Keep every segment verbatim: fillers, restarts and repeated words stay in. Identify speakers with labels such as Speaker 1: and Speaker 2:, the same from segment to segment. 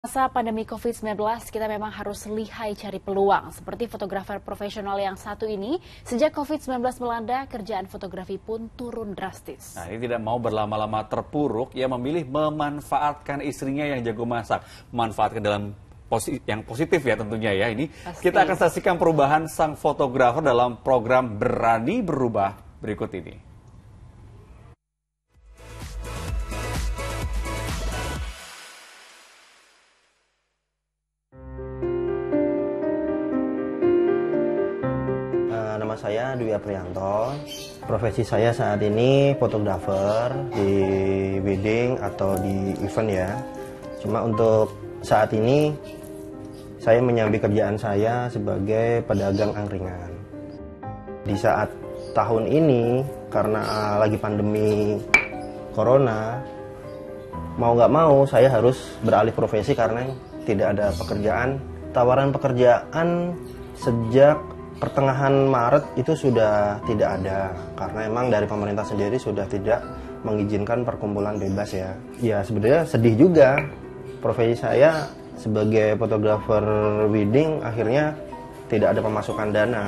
Speaker 1: Masa pandemi covid sembilan belas, kita memang harus lihai cari peluang. Seperti fotografer profesional yang satu ini, sejak covid sembilan belas melanda, kerjaan fotografi pun turun drastis.
Speaker 2: Nah, ini tidak mau berlama-lama terpuruk, ia memilih memanfaatkan istrinya yang jago masak. Memanfaatkan dalam posi yang positif ya tentunya ya. Ini Pasti. Kita akan saksikan perubahan sang fotografer dalam program Berani Berubah berikut ini.
Speaker 3: Nama saya Dwi Aprianto. Profesi saya saat ini fotografer di wedding atau di event ya. Cuma untuk saat ini saya menyambi kerjaan saya sebagai pedagang angkringan. Di saat tahun ini karena lagi pandemi corona, mau nggak mau saya harus beralih profesi karena tidak ada pekerjaan. Tawaran pekerjaan sejak pertengahan Maret itu sudah tidak ada karena emang dari pemerintah sendiri sudah tidak mengizinkan perkumpulan bebas ya. Ya sebenarnya sedih juga, profesi saya sebagai fotografer wedding akhirnya tidak ada pemasukan dana.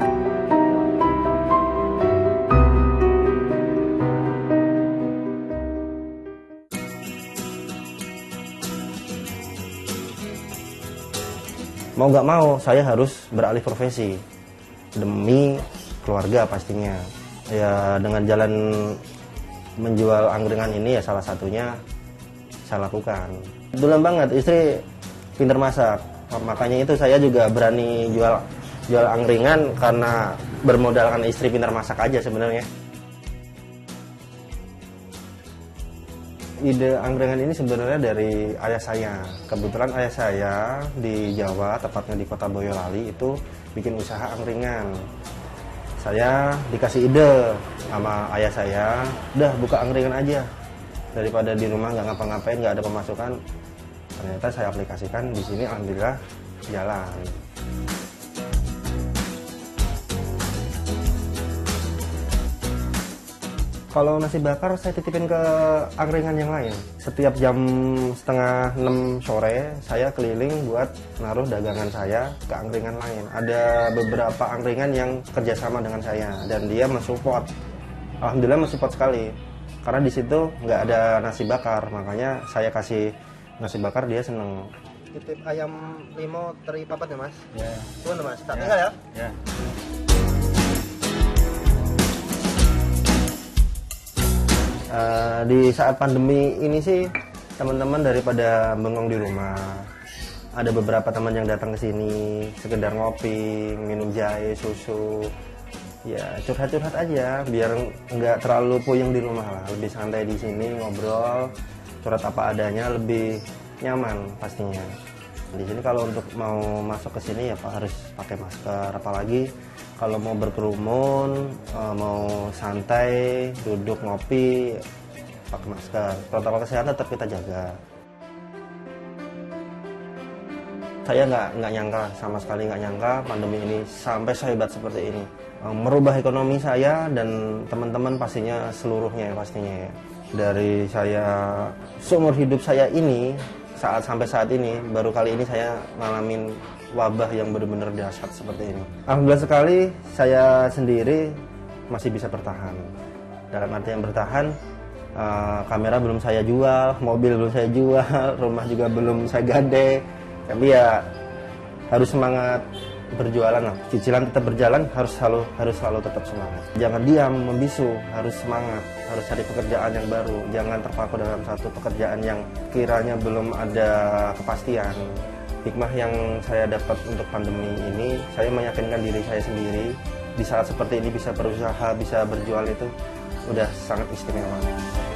Speaker 3: Mau nggak mau saya harus beralih profesi demi keluarga pastinya. Ya dengan jalan menjual angkringan ini ya salah satunya saya lakukan. Kebetulan banget istri pintar masak, makanya itu saya juga berani jual jual angkringan karena bermodalkan istri pintar masak aja sebenarnya. Ide angkringan ini sebenarnya dari ayah saya. Kebetulan ayah saya di Jawa, tepatnya di kota Boyolali itu bikin usaha angkringan. Saya dikasih ide sama ayah saya, udah buka angkringan aja. Daripada di rumah nggak ngapa-ngapain, nggak ada pemasukan. Ternyata saya aplikasikan di sini, alhamdulillah jalan. Kalau nasi bakar saya titipin ke angkringan yang lain. Setiap jam setengah enam sore saya keliling buat naruh dagangan saya ke angkringan lain. Ada beberapa angkringan yang kerjasama dengan saya dan dia mensupport. Alhamdulillah mensupport sekali. Karena di situ nggak ada nasi bakar, makanya saya kasih nasi bakar, dia seneng. Titip ayam limo teri papat ya mas? Ya. Tuh mas, tak tinggal ya? Ya. Uh, di saat pandemi ini sih teman-teman daripada bengong di rumah, ada beberapa teman yang datang ke sini sekedar ngopi, minum jahe, susu, ya curhat-curhat aja biar nggak terlalu puyeng di rumah lah, lebih santai di sini ngobrol, curhat apa adanya, lebih nyaman pastinya. Di sini kalau untuk mau masuk ke sini ya Pak harus pakai masker, apalagi kalau mau berkerumun, mau santai, duduk ngopi, pakai masker. Protokol kesehatan tetap kita jaga. Saya nggak nggak nyangka, sama sekali nggak nyangka pandemi ini sampai sehebat seperti ini. Merubah ekonomi saya dan teman-teman pastinya seluruhnya ya pastinya ya. Dari saya seumur hidup saya ini, saat sampai saat ini baru kali ini saya ngalamin wabah yang benar-benar dahsyat seperti ini. Alhamdulillah sekali saya sendiri masih bisa bertahan. Dalam artian bertahan, uh, kamera belum saya jual, mobil belum saya jual, rumah juga belum saya gade. Tapi ya harus semangat berjualan lah. Cicilan tetap berjalan, harus selalu harus selalu tetap semangat. Jangan diam membisu, harus semangat, harus cari pekerjaan yang baru. Jangan terpaku dalam satu pekerjaan yang kiranya belum ada kepastian. Hikmah yang saya dapat untuk pandemi ini, saya meyakinkan diri saya sendiri di saat seperti ini bisa berusaha, bisa berjual itu udah sangat istimewa.